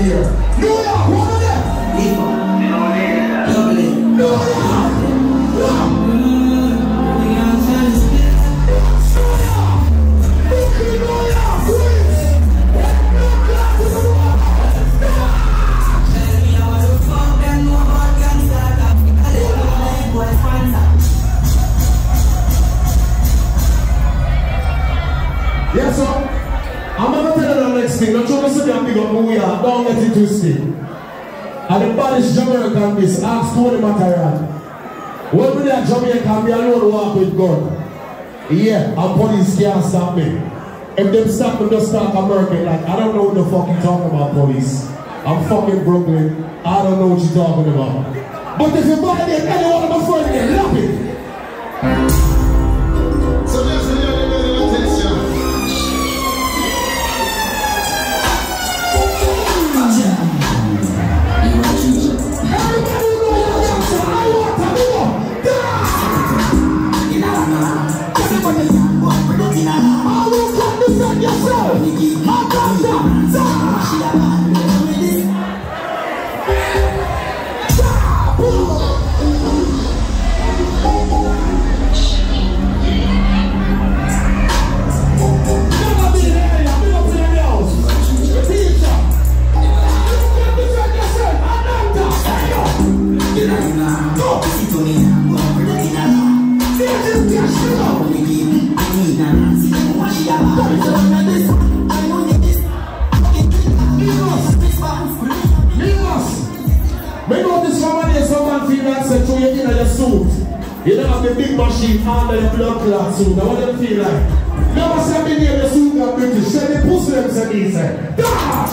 here. New York, what are they? Lovely. New York. Yes, sir. I'm going to tell you the next thing. Don't you listen to me big up who we are. Don't get it twisted. And the baddest Jamaican is ask Tony Material. When we are Jamaican, we alone walk with God. Yeah, and police can't stop me. If they stop me, just start American. Like, I don't know what the fuck you talking about, police. I'm fucking Brooklyn. I don't know what you're talking about. But if you violate any one of my friends, then love it. So let's hear the attention. You don't have the big machine under your blood clot suit. Now what do you feel like? Never say me name the suit that British. Say the pussy them say me say. Dash!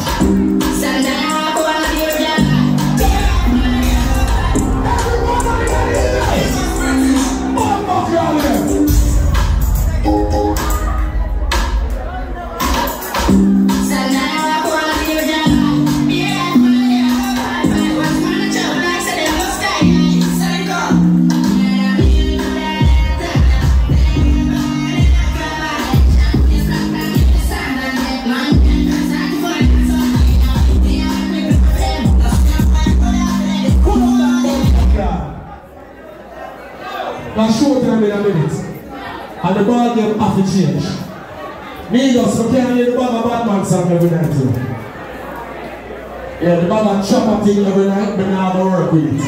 Now show time in a minute. And the ball game have to change. Niggas, we can't hear the bag of Batman song every night too. Yeah, the bag of chopper thing every night, but now I work with it.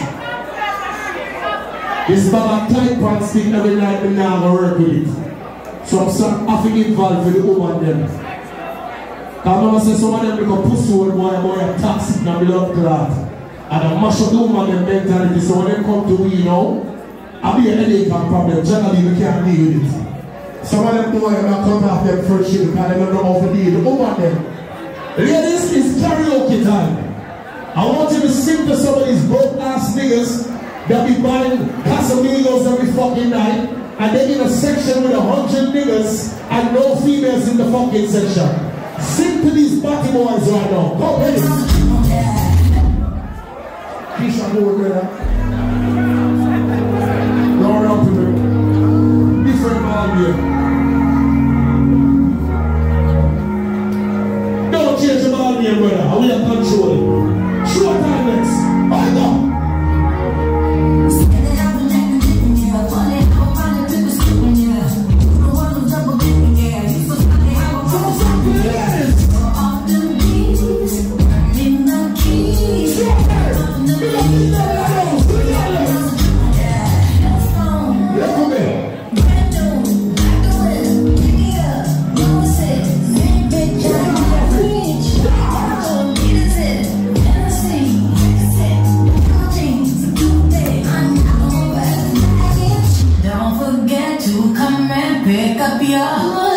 This bag of tight pants thing every night, but now I work with it. So I'm have to involved with the woman them. Because I say some of them become pussy old boy toxic and blood clot. And I mash up the woman them mentality, so when they come to me, you know, I'll be an headache problem. Generally, we can't deal with it. Some of them boys are not coming off them first shit because they don't know how to deal with them. Ladies, it's karaoke time. I want you to sing to some of these broke ass niggas that be buying Casamigos every fucking night, and they're in a section with 100 niggas and no females in the fucking section. Sing to these batty boys right now. Go ahead. Keisha, go with that. Different ball game. Don't change the ball game, brother. We are controlling. Short time next. Hold up. Pick up your